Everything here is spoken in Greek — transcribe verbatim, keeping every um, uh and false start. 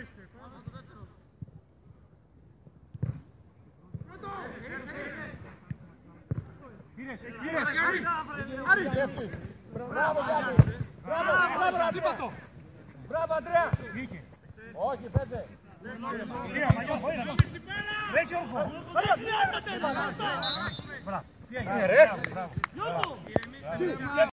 Μπράβο, Γιάννη! Μπράβο, μπράβο, Αντρέα! Μπράβο, Αντρέα! Όχι, πέτσε! Έχει όρκο! Μπράβο!